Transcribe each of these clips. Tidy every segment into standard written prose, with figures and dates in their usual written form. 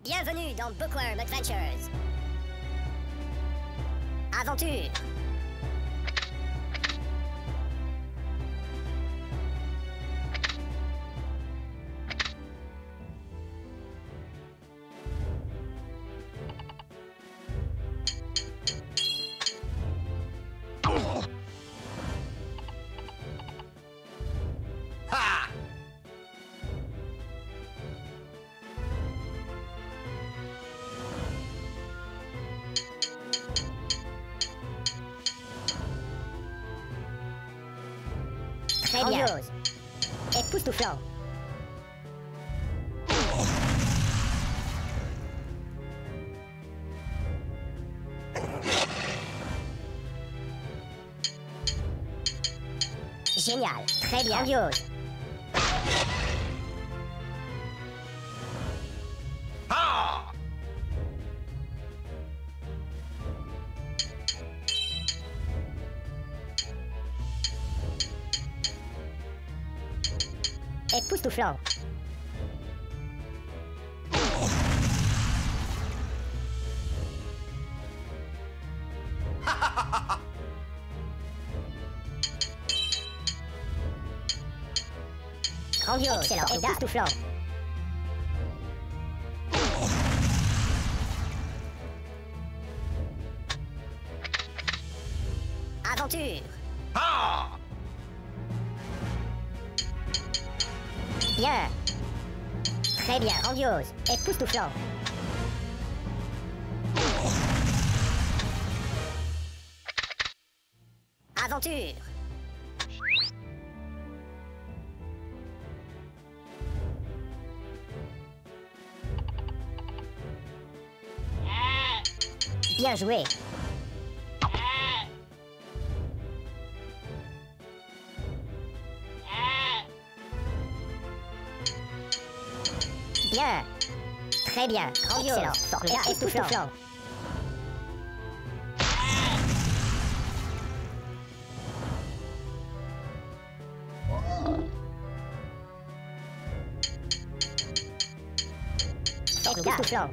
Bienvenue dans Bookworm Adventures. Aventure. Très bien. Grandiose. Époustouflant. Génial. Très bien. Grandiose. Ah! Époustouflant. Grandiose. Excellent. Époustouflant. Aventure. Ah! Bien. Très bien. Grandiose. Époustouflant. Aventure. Bien joué. Bien. Très bien. Grandiose. Excellent. Formidable. Époustouflant. Époustouflant.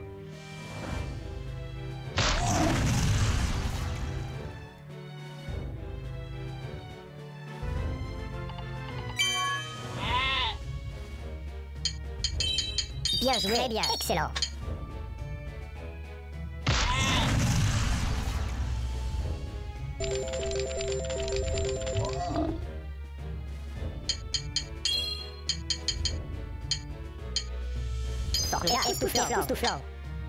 Bien joué. Très bien. Excellent. Formidable. Époustouflant.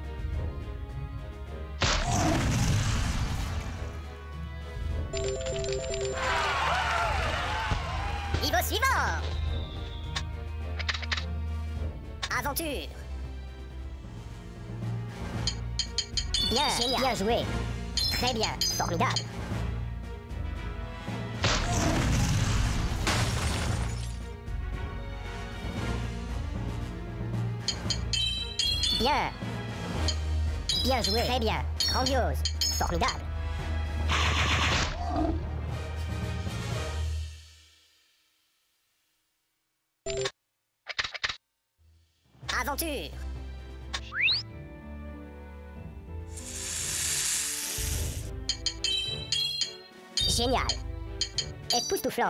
Niveau suivant. Aventure. Bien. Génial. Bien joué. Très bien. Formidable. Bien. Bien joué. Très bien. Grandiose. Formidable. Aventure. Génial. Époustouflant.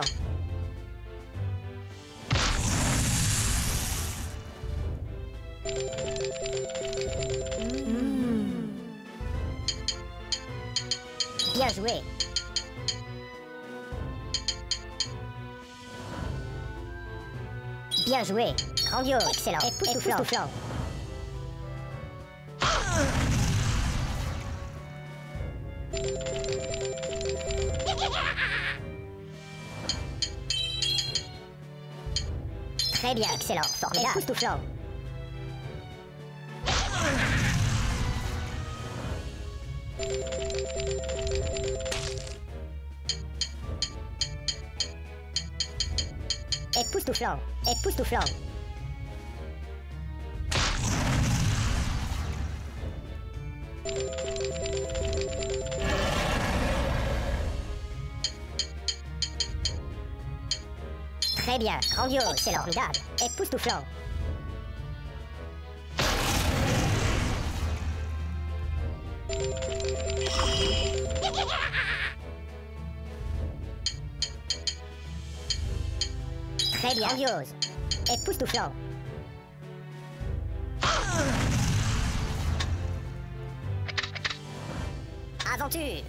Bien joué. Bien joué. Grandiose. Excellent. Époustouflant. Très bien. Excellent. Formidable. Époustouflant. Époustouflant. Époustouflant. Très bien. Grandiose. Excellent. Formidable. Époustouflant. Très bien. Grandiose. Époustouflant. Aventure.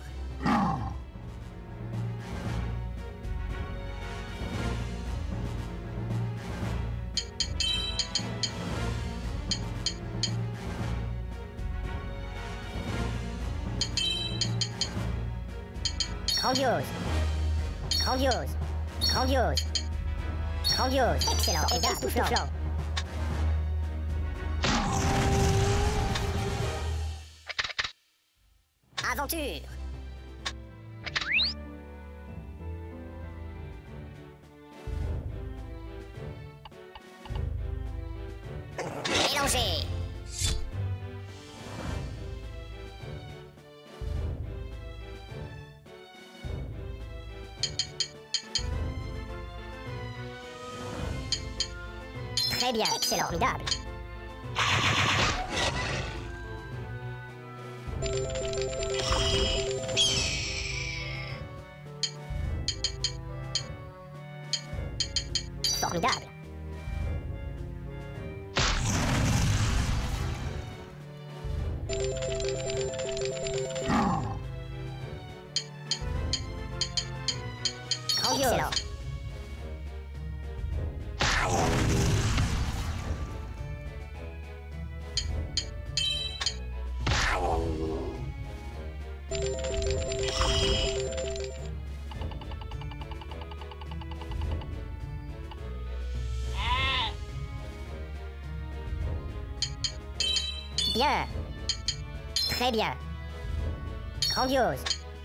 Grandiose. Grandiose. Grandiose. Grandiose. Excellent. Époustouflant. Aventure. Mélanger. Très bien. Excellent. Formidable. Formidable. Grandiose. Excellent. Bien. Très bien. Grandiose.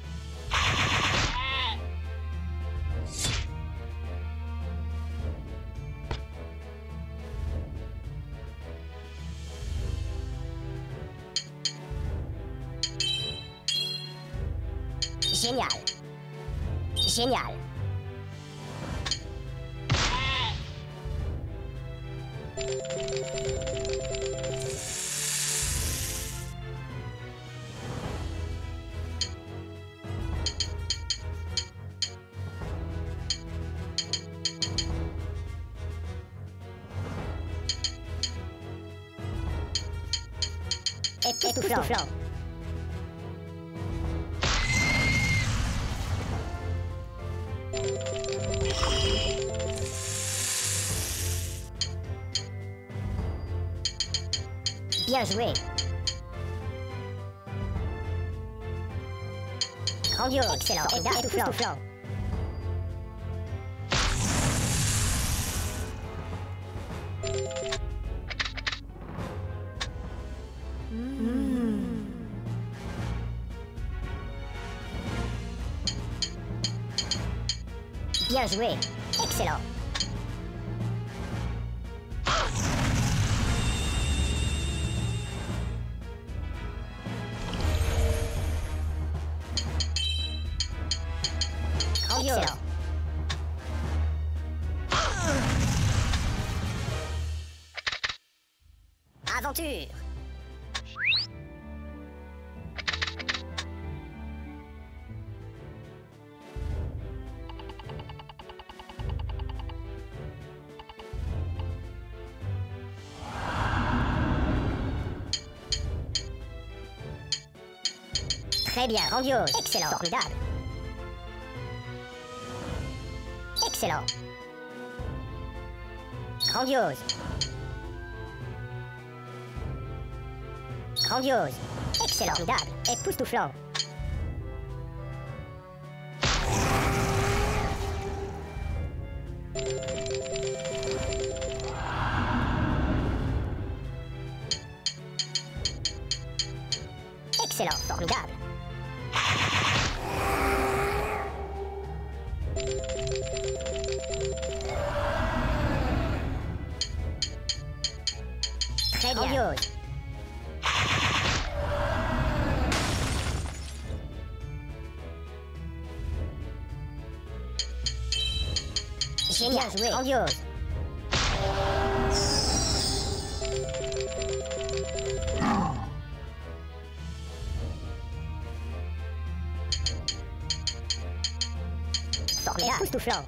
Génial. Génial. Époustouflant. Bien joué. Grandiose. Excellent. Époustouflant. Bien joué. Excellent. Grandiose. Excellent. Aventure. Très bien. Grandiose. Excellent. Formidable. Excellent. Grandiose. Grandiose. Excellent. Formidable. Époustouflant. Excellent. Formidable. Très bien. Grandiose. Génial. Joué. Grandiose. Époustouflant.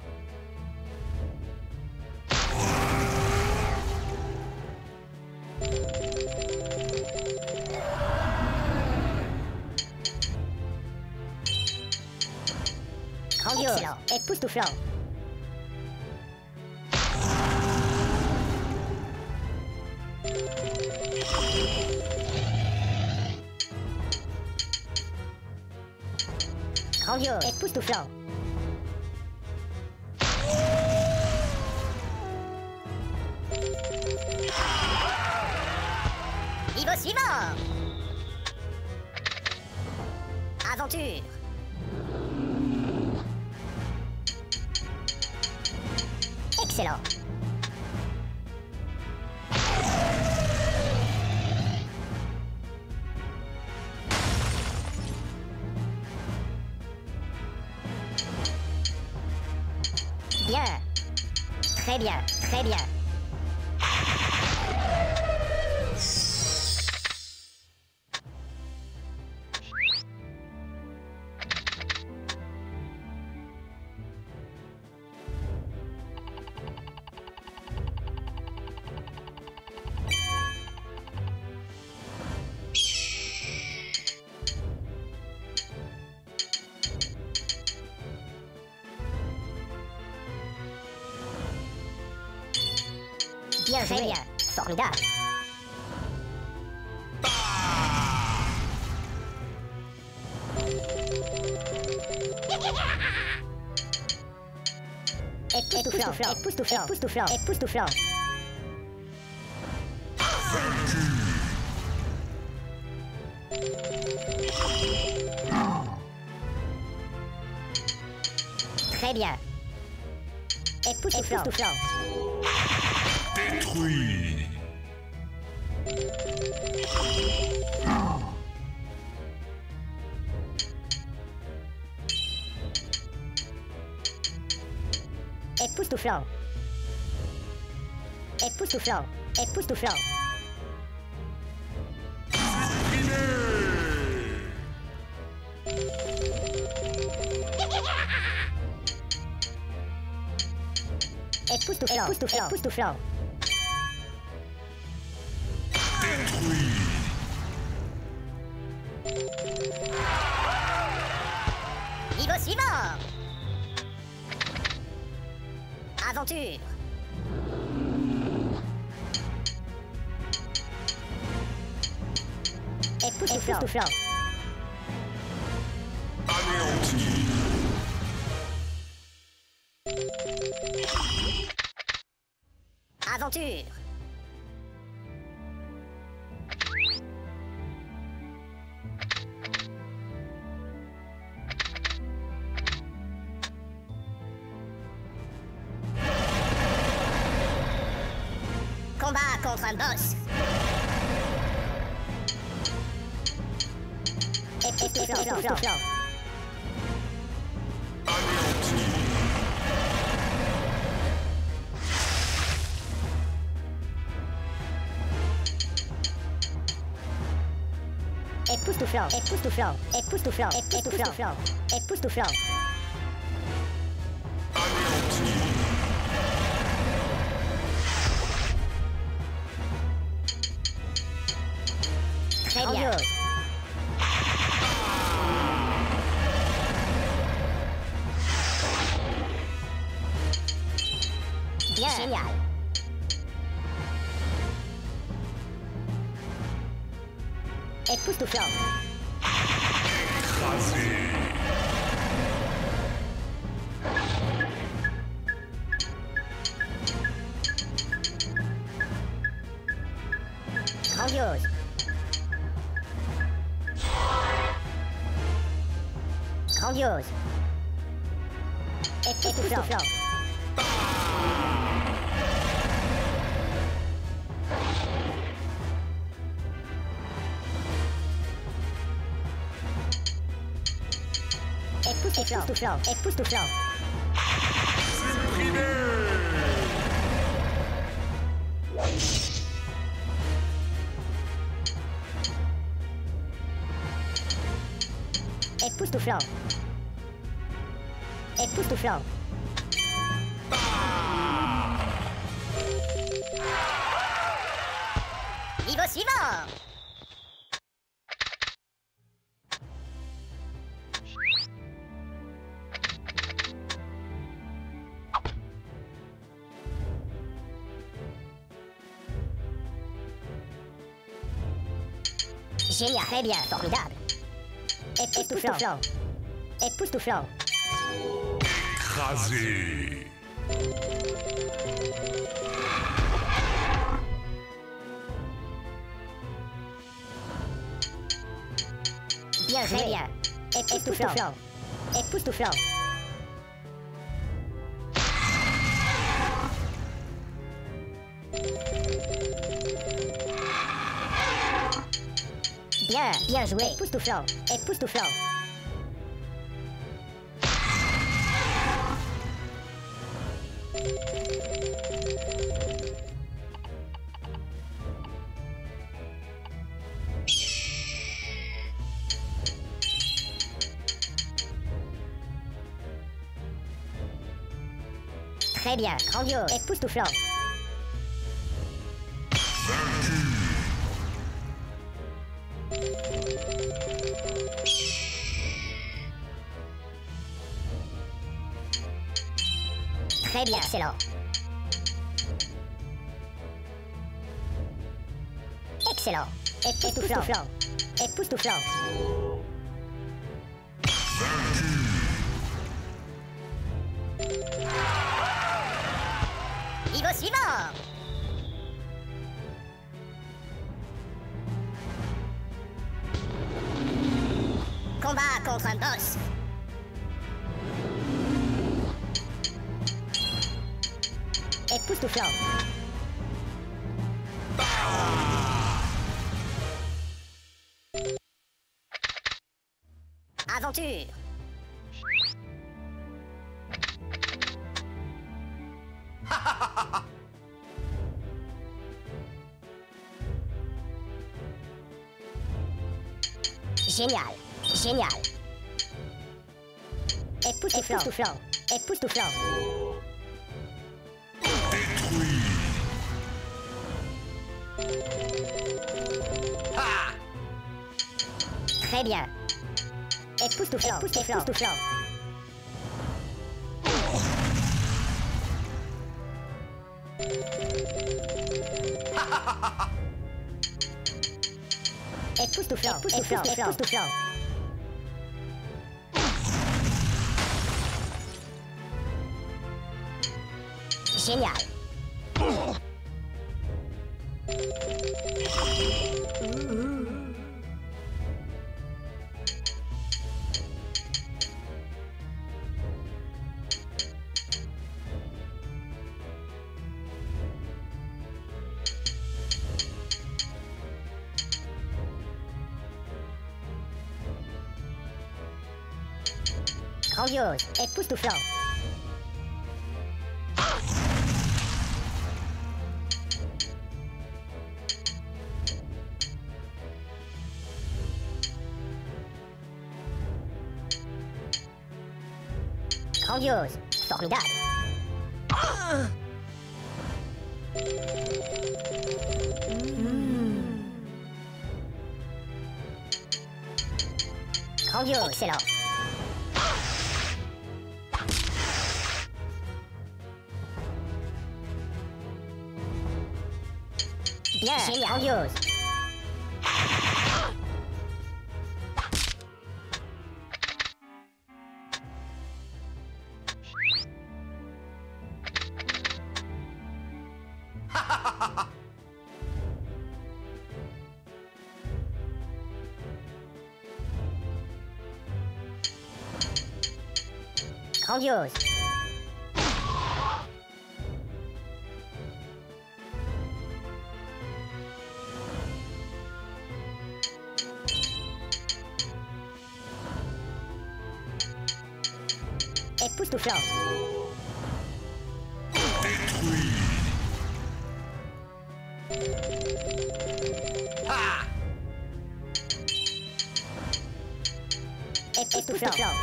Grandiose. Excellent. Époustouflant. Grandiose. Époustouflant. Niveau suivant. Aventure. Excellent. Bien. Très bien, très bien. Bien joué. Très bien. Formidable. Époustouflant. Époustouflant. Époustouflant. Époustouflant. Très bien. Époustouflant. Époustouflant. Détruit. Époustouflant. Époustouflant. Époustouflant. Époustouflant. Époustouflant. Époustouflant. Détruit. Niveau suivant. Aventure. Époustouflant. Anéanti. Aventure. Combat contre un boss. Époustouflant. Anéanti. Époustouflant. Époustouflant. Époustouflant. Époustouflant. Époustouflant. Anéanti. Très bien. Bien. Génial. Époustouflant. Écrasé. Grandiose. Grandiose. Époustouflant. Époustouflant. Époustouflant. Supprimé. Époustouflant. Époustouflant. Niveau suivant. Génial, très bien, formidable. Époustouflant. Époustouflant. Écrasé. Bien joué. Très bien. Époustouflant. Époustouflant. Bien joué. Époustouflant. Époustouflant. Très bien, grandiose. Époustouflant. Très bien, excellent. Excellent. Époustouflant. Époustouflant. Niveau suivant. Combat contre un boss. Époustouflant. Aventure. Génial. Génial. Époustouflant. Époustouflant. Détruit. Très bien. Époustouflant. Époustouflant. Époustouflant. Époustouflant. Génial. Grandiose. Époustouflant. Grandiose. Formidable. Grandiose. Excellent. Bien. Génial. Grandiose. Grandiose. Époustouflant. Détruit. Époustouflant.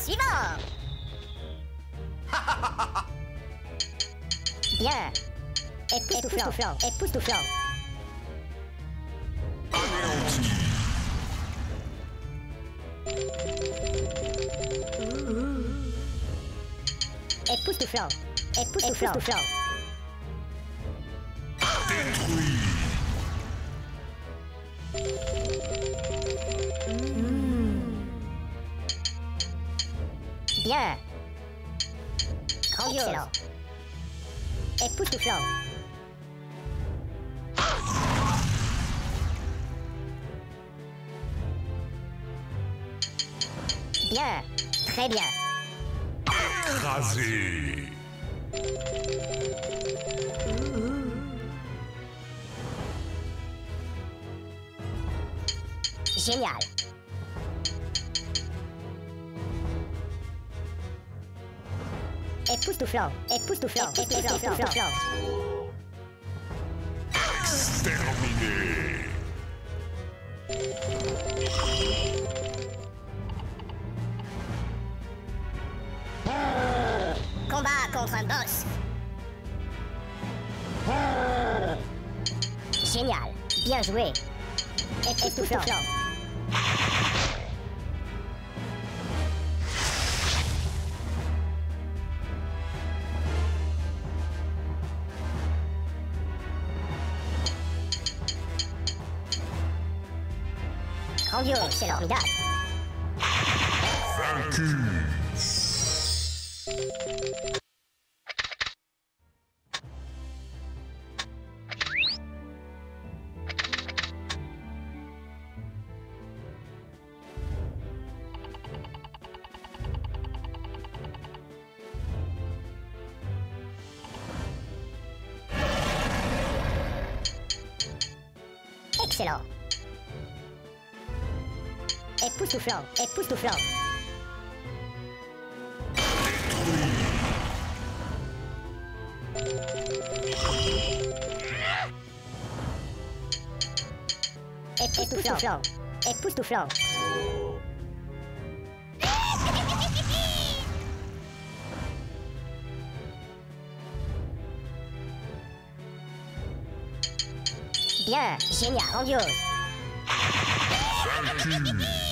suivant. Bien. Époustouflant. Époustouflant. Anéanti. Époustouflant. Époustouflant. Détruit. Bien. Grandiose. Excellent. Époustouflant. Bien. Très bien. Écrasé. Génial. Époustouflant. Époustouflant. Époustouflant. Exterminé. Combat contre un boss. Génial. Bien joué. Époustouflant. Grandiose. Excellent. Formidable. Vaincu. Excellent. Époustouflant. Époustouflant. Époustouflant. Époustouflant. Bien. Génial. Grandiose. Vaincu.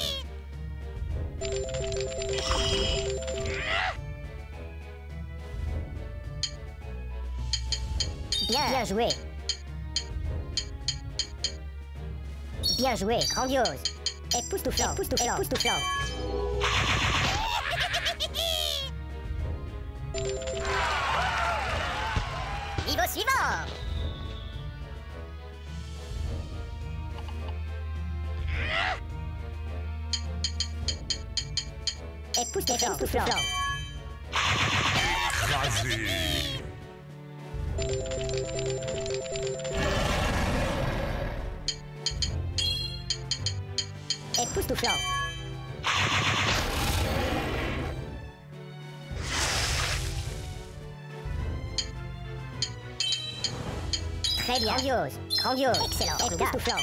Bien joué. Bien joué. Grandiose. Époustouflant. Époustouflant. Niveau suivant. Époustouflant. Écrasé. Époustouflant. Très bien. Grandiose. Grandiose. Excellent. Époustouflant.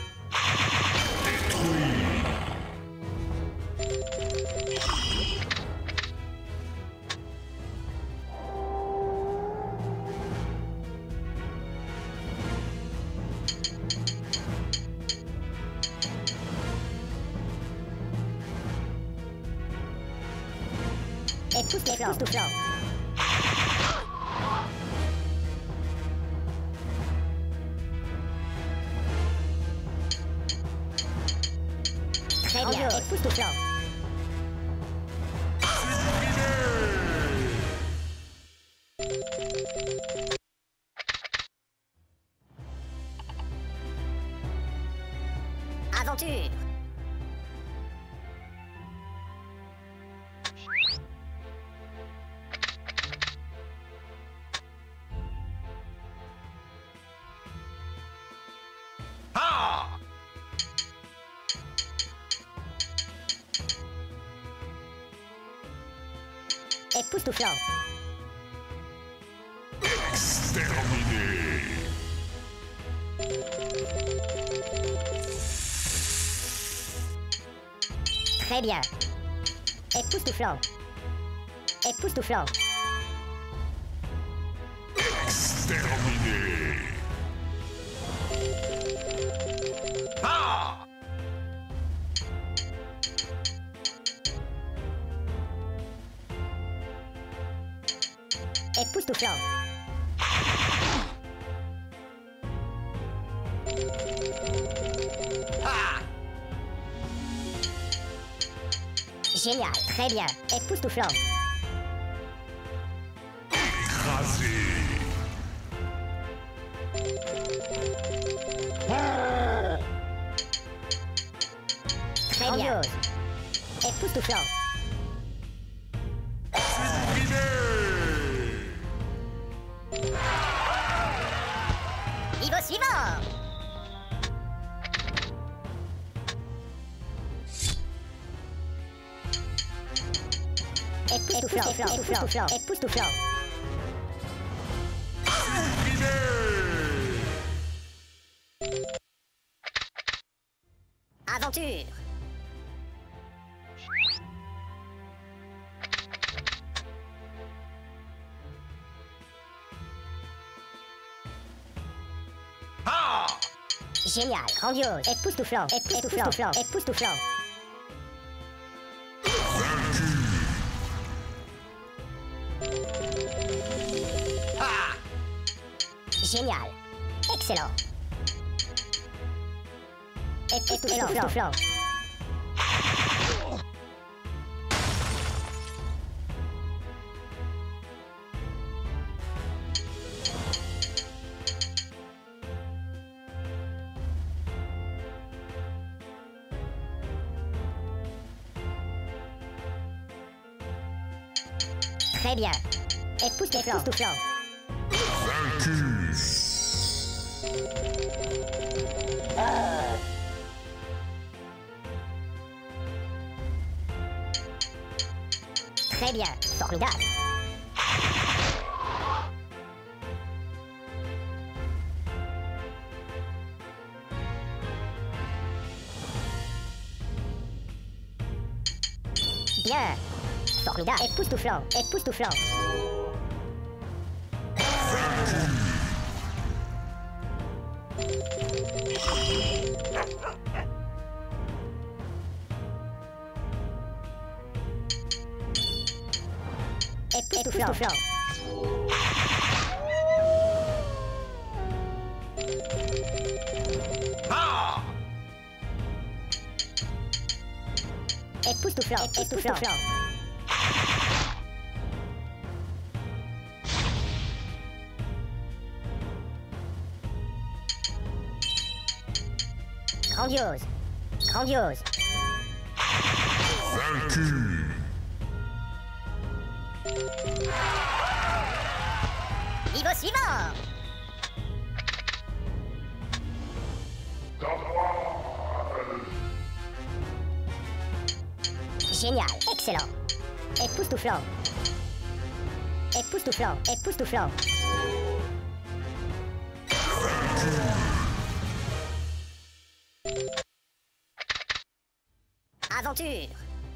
Époustouflant. Très bien. Époustouflant. Aventure. Ah! Époustouflant. Exterminé. Très bien. Époustouflant. Époustouflant. Exterminé. Ah! Époustouflant. Ah! Génial, très bien. Époustouflant. Écrasé. Très bien. Époustouflant. Supprimé. Niveau suivant. Époustouflant. Époustouflant. Époustouflant. Supprimé. Aventure. Ah! Génial, grandiose. Époustouflant. Époustouflant. Époustouflant. Vaincu. Ah! Génial. Excellent. Époustouflant. Très bien. Époustouflant. Vaincu. Très bien. Formidable. Bien. Formidable. Époustouflant. Époustouflant. Époustouflant. Ah! Époustouflant. Époustouflant. Grandiose. Grandiose. Vaincu. Niveau suivant. Génial. Excellent. Époustouflant. Époustouflant. Époustouflant. Aventure.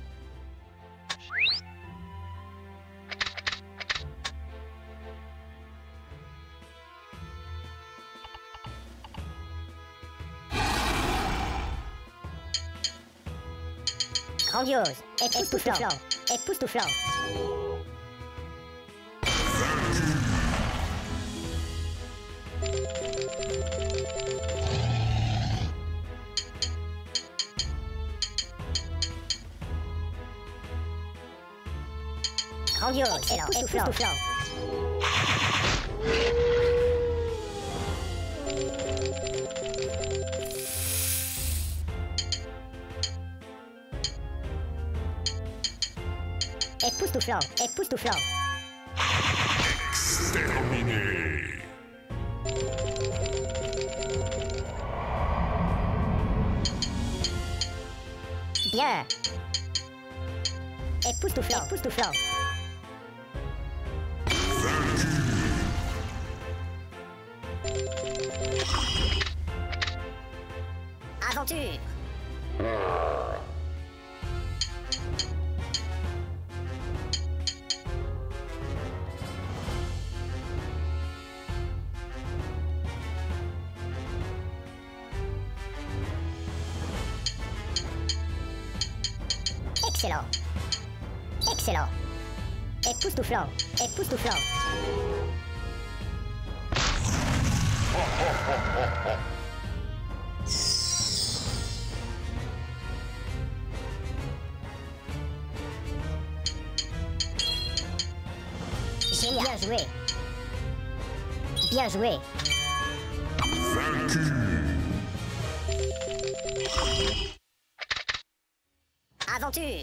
Grandiose. Époustouflant. Époustouflant. Grandiose. Excellent. Époustouflant. Époustouflant. Époustouflant. Exterminé. Bien. Époustouflant. Époustouflant. Aventure. Excellent. Excellent. Époustouflant. Époustouflant. Génial. Bien joué. Bien joué. Vaincu. Aventure.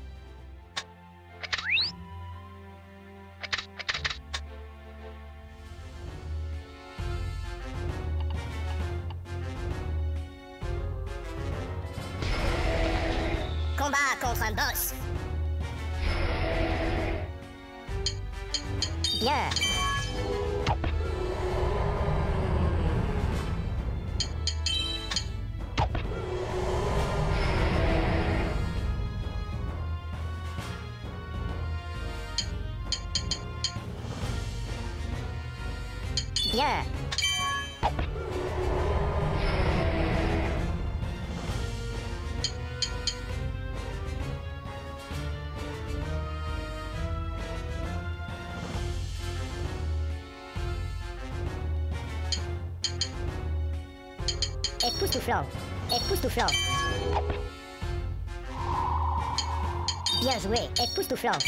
Combat contre un boss. Bien. Bien. Époustouflant. Époustouflant. Bien joué. Époustouflant.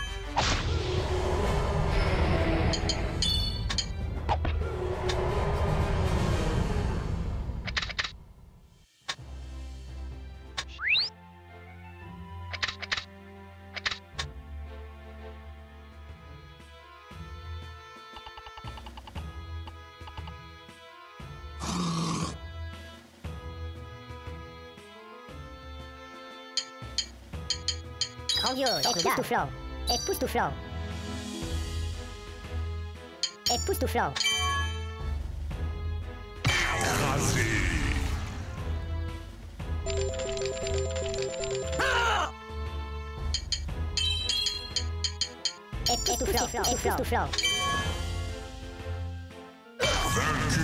Grandiose. Époustouflant. Époustouflant. Époustouflant. Rasé. Époustouflant. Époustouflant. Vaincu.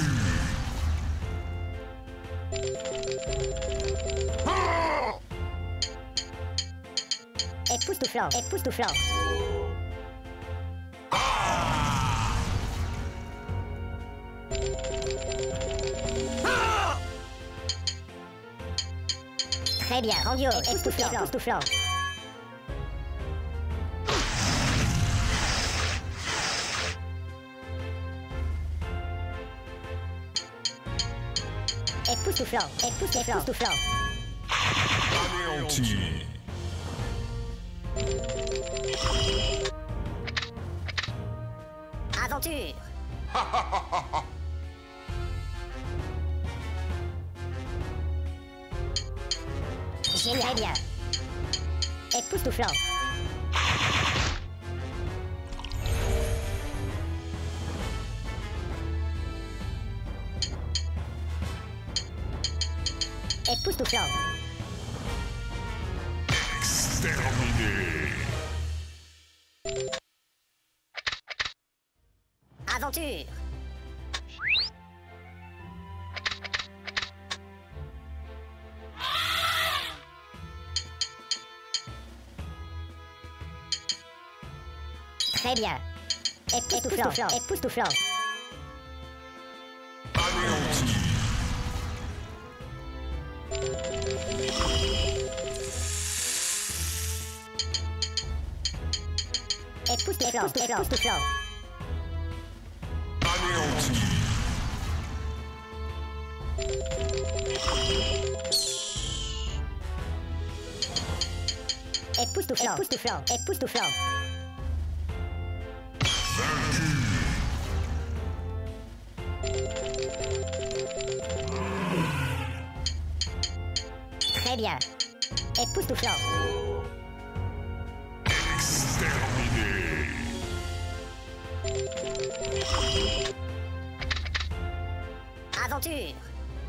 Époustouflant. Époustouflant. Très bien. Grandiose. Époustouflant. Époustouflant. Époustouflant. Époustouflant. Époustouflant. Anéanti. Aventure. Génial. Très bien. Époustouflant. Époustouflant. Exterminé. Aventure. Très bien. Époustouflant. Époustouflant. Anéanti. Époustouflant. Époustouflant. Anéanti. Époustouflant. Époustouflant. Époustouflant. Vaincu. Très bien. Époustouflant. Exterminé. Aventure.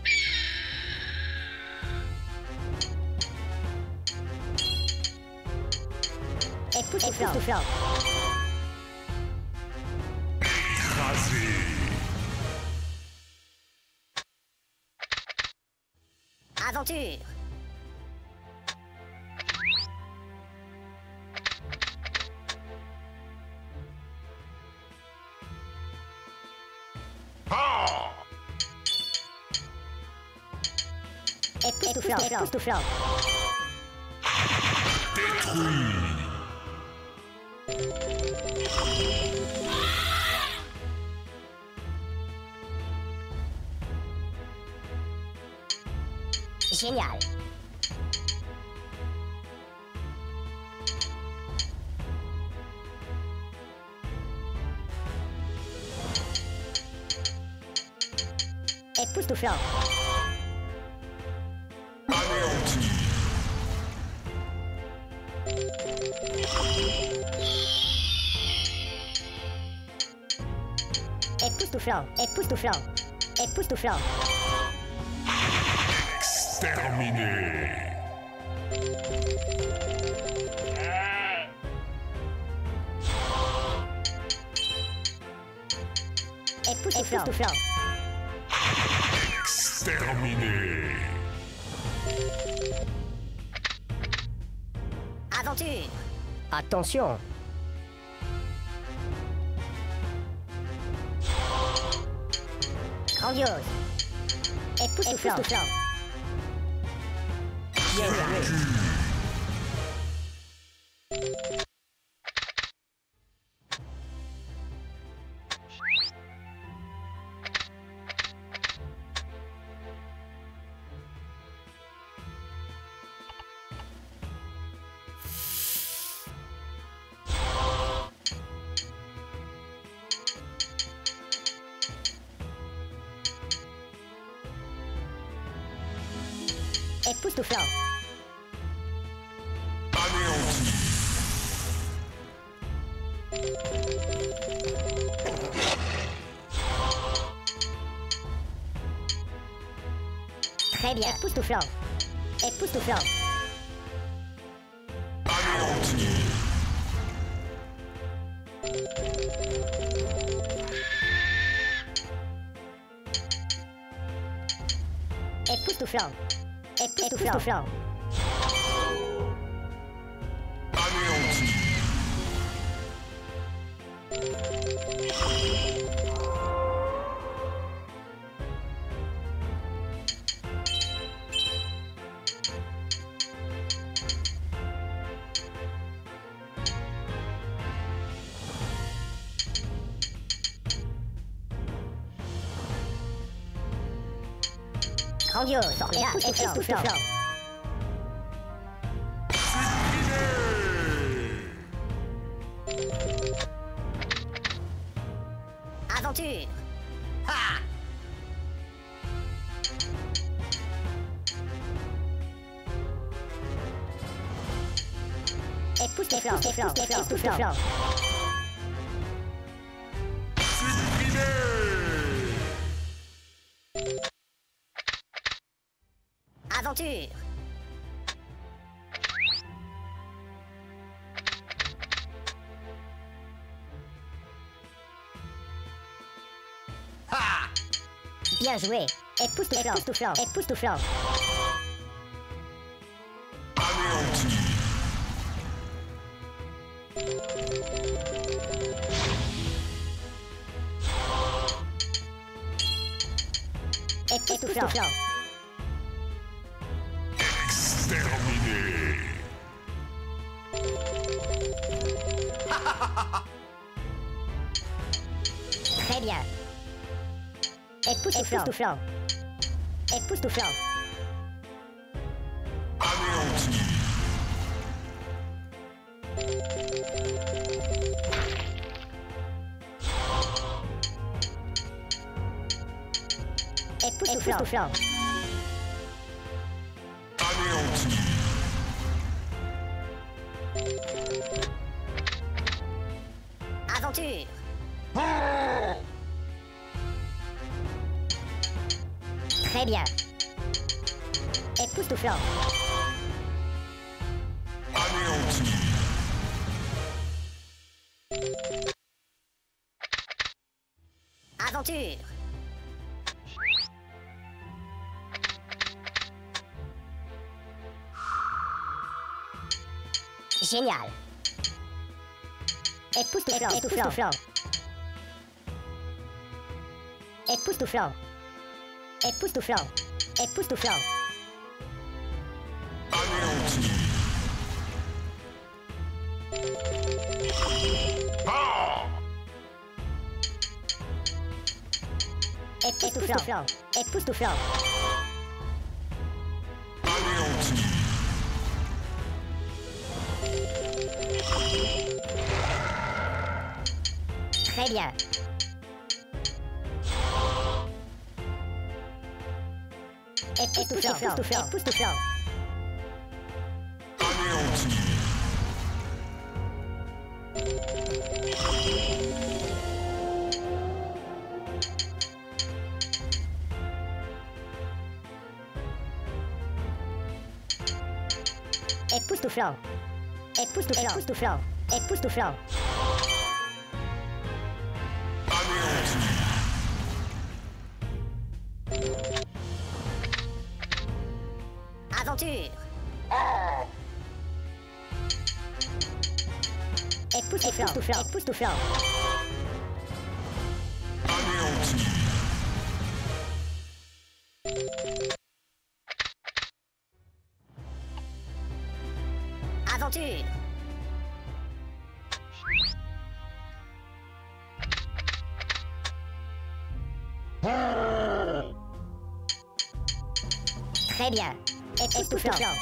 Époustouflant. Écrasé. Aventure. Époustouflant. Époustouflant. Détruit. Génial. Époustouflant. Anéanti. Époustouflant. Époustouflant. Époustouflant. Exterminé. Époustouflant. Exterminé. Aventure. Attention. Grandiose. Époustouflant. Vaincu. Époustouflant. Anéanti. Très bien. Époustouflant. Époustouflant. Anéanti. Époustouflant. Époustouflant. Anéanti. Grandiose. Formidable. Époustouflant. Aventure. Ha! Époustouflant. Époustouflant. Supprimé. Aventure. Ha! Bien joué. Époustouflant. Époustouflant. Anéanti. Époustouflant. Exterminé. Très bien. Époustouflant. Époustouflant. Anéanti. Époustouflant. Anéanti. Aventure. Très bien. Époustouflant. Anéanti. Aventure. Génial. Époustouflant. Époustouflant. Époustouflant. Époustouflant. Anéanti. Ah! Époustouflant. Époustouflant. Anéanti. Très bien. Époustouflant. Époustouflant. Anéanti. Époustouflant. Époustouflant. Époustouflant. Époustouflant. Anéanti. Aventure. Ah! Époustouflant. Époustouflant. Anéanti. Aventure. Très bien. Époustouflant.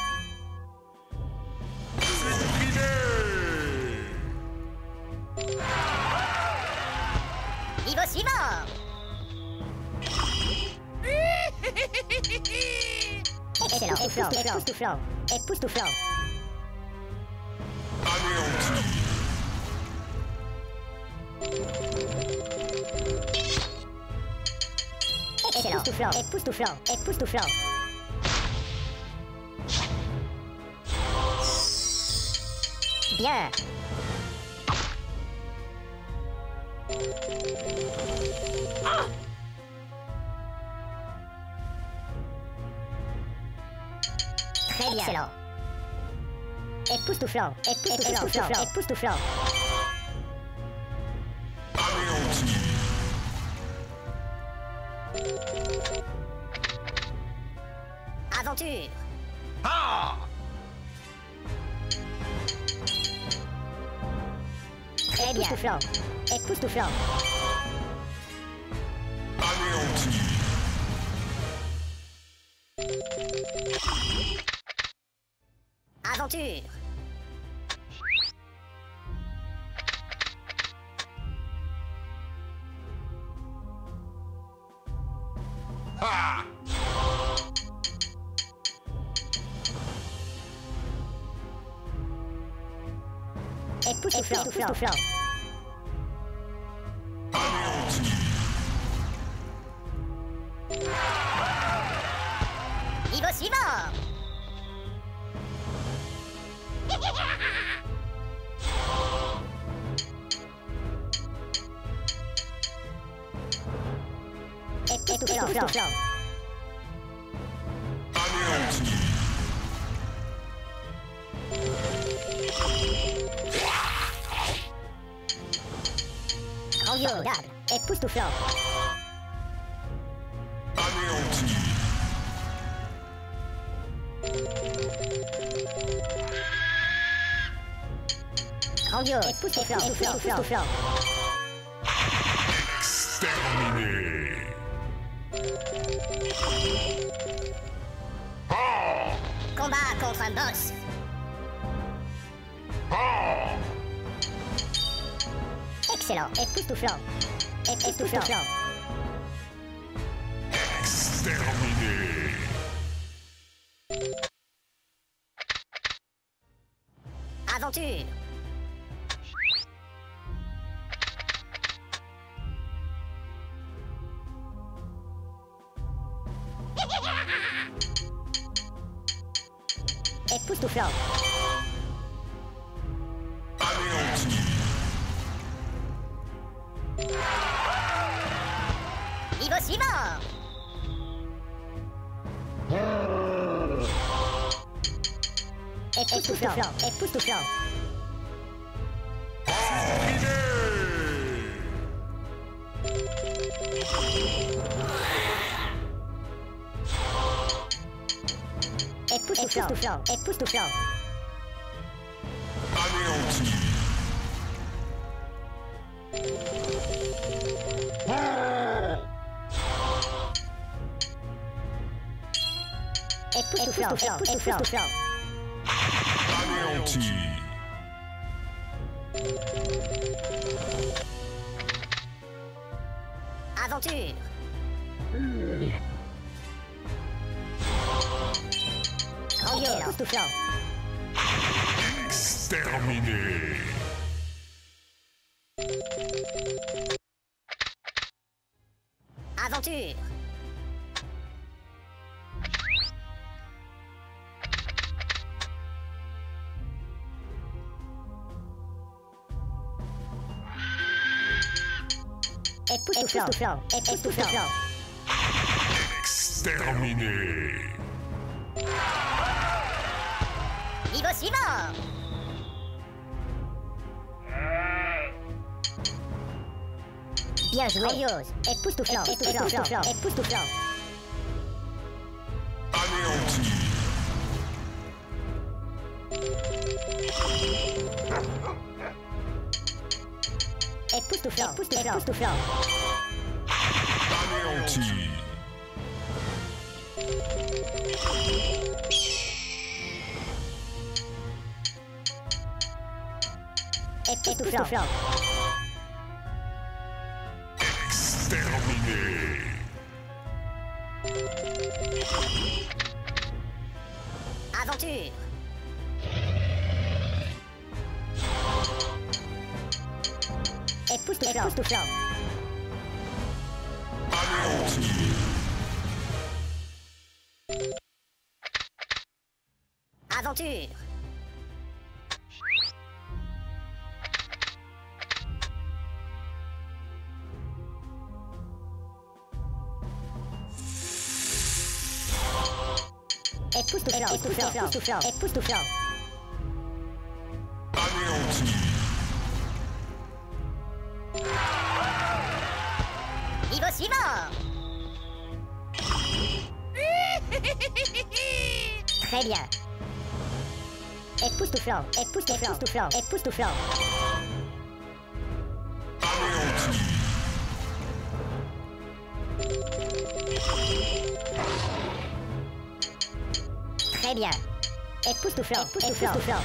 Niveau suivant. Excellent. Époustouflant. Époustouflant. Anéanti. Excellent. Époustouflant. Époustouflant. Bien. Très bien. Excellent. Époustouflant. Époustouflant. Époustouflant. Anéanti. Aventure. Ah! Très bien. Époustouflant. Époustouflant. Anéanti. Aventure. Ah! Époustouflant. Époustouflant. Anéanti. Niveau suivant. Époustouflant. Anéanti. Grandiose. Époustouflant. Anéanti. Grandiose. Époustouflant. Exterminé. Ah! Combat contre un boss. Ah! Excellent. Époustouflant. Époustouflant. Exterminé. Aventure. Époustouflant. Anéanti. Niveau suivant. Époustouflant. Époustouflant. Époustouflant. Époustouflant. Époustouflant. Anéanti. Époustouflant. Époustouflant. Anéanti. Aventure. Grandiose. Époustouflant. Exterminé. Aventure. Époustouflant. Époustouflant. Exterminé. Niveau suivant. Bien joué. Grandiose. Époustouflant. Époustouflant. Époustouflant. Anéanti. Époustouflant. Époustouflant. Anéanti. Époustouflant. Exterminé. Aventure. Époustouflant. Époustouflant. Anéanti. Aventure. Époustouflant. Époustouflant. Époustouflant. Anéanti. Niveau suivant. Très bien. Époustouflant. Époustouflant. Époustouflant. Anéanti. Très bien. Époustouflant. Époustouflant.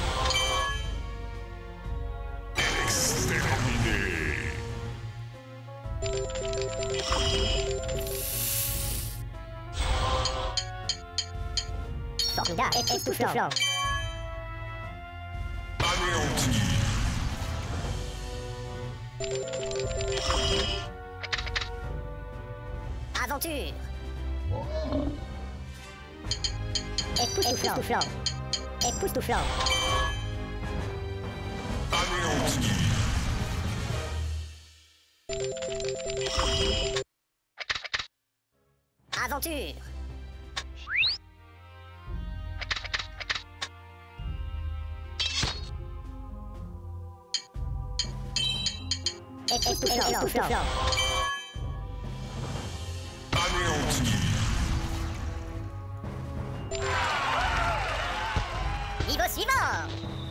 Exterminé. Formidable. Époustouflant. Anéanti. Aventure. Époustouflant. Époustouflant. Anéanti. Aventure. Époustouflant. Anéanti. Niveau suivant.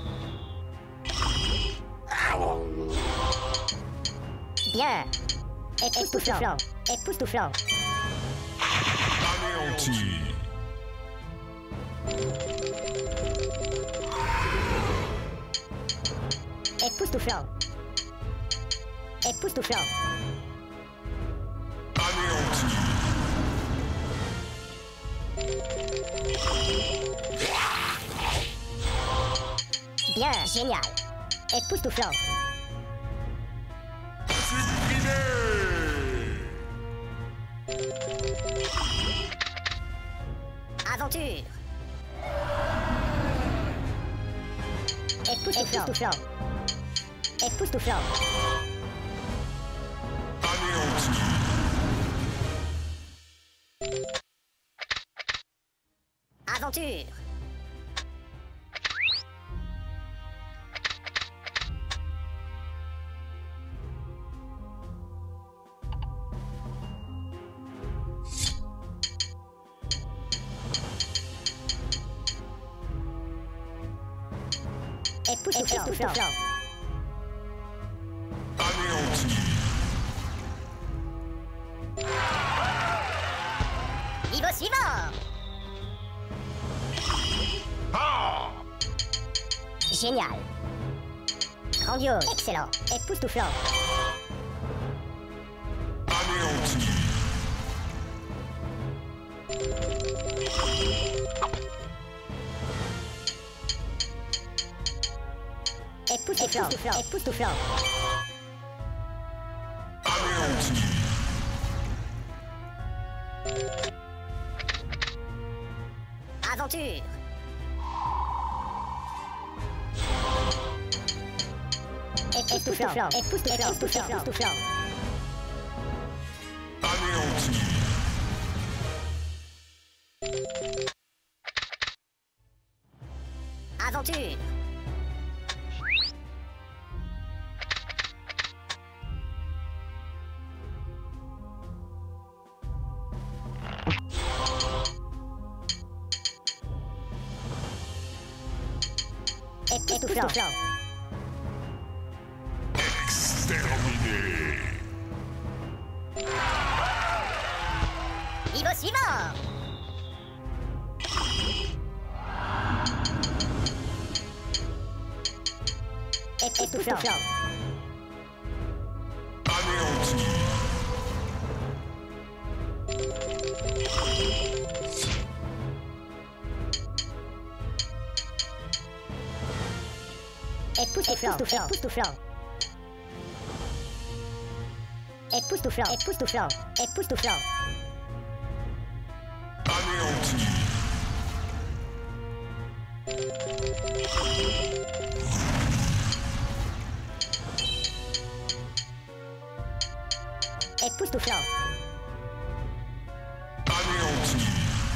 Bien. Époustouflant. Époustouflant. Anéanti. Époustouflant. Époustouflant. Anéanti. Bien. Génial. Époustouflant. Supprimé. Aventure. Époustouflant. Époustouflant. Anéanti. Aventure. Époustouflant. Anéanti. Niveau suivant. Ah! Génial. Grandiose. Excellent. Époustouflant. Anéanti. Époustouflant. Époustouflant. Anéanti. Aventure. Époustouflant. Époustouflant. Anéanti. Aventure. Époustouflant. Exterminé. Niveau suivant. Époustouflant. Anéanti. Époustouflant. Époustouflant. Époustouflant. Époustouflant. Époustouflant. Anéanti. Époustouflant. Anéanti.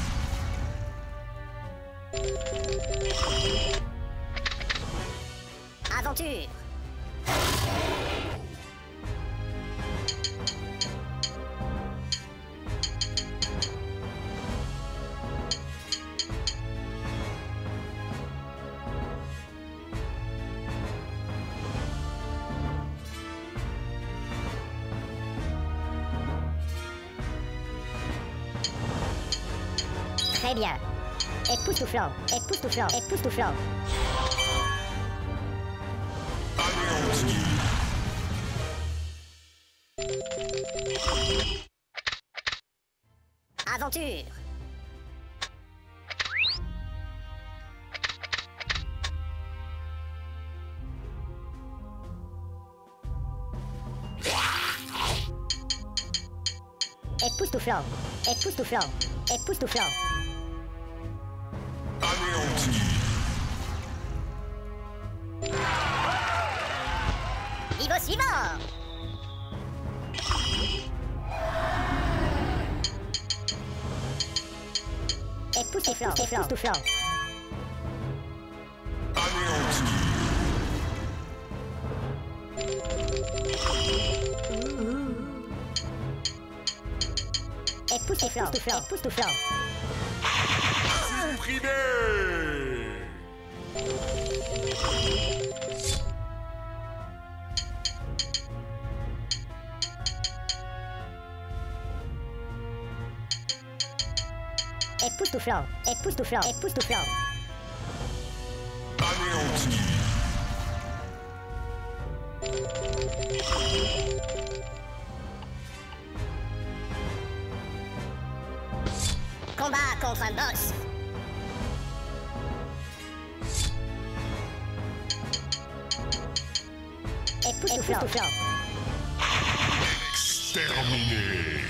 Aventure. Très bien. Époustouflant. Époustouflant. Époustouflant. Anéanti. Aventure. Époustouflant. Époustouflant. Époustouflant. Anéanti. Niveau suivant. Époustouflant. Époustouflant. Anéanti. Époustouflant. Époustouflant. Supprimé. Époustouflant. Époustouflant. Époustouflant. Anéanti. Combat contre un boss. Époustouflant. Exterminé.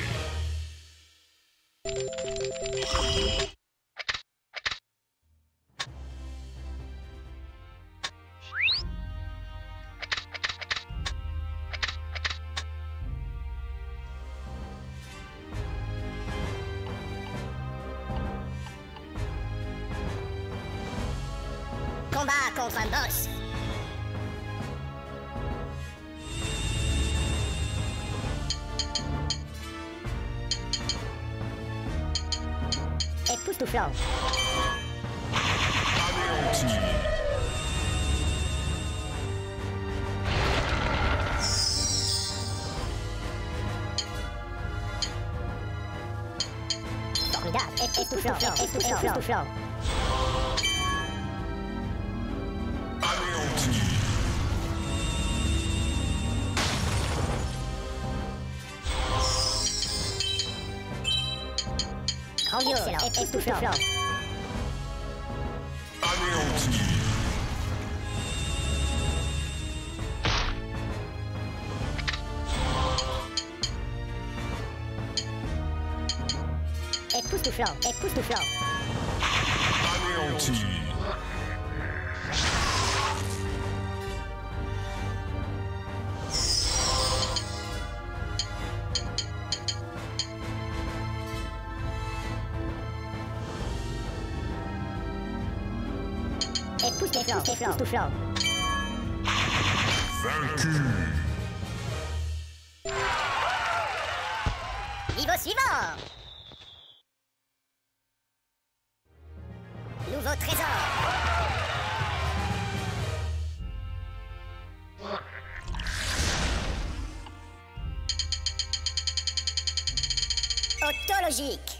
Combat contre un boss. Époustouflant. Anéanti. Époustouflant. Anéanti. Grandiose. Époustouflant. Anéanti. Époustouflant. Anéanti. Époustouflant. Vaincu. Niveau suivant. Nouveau trésor. Autologique.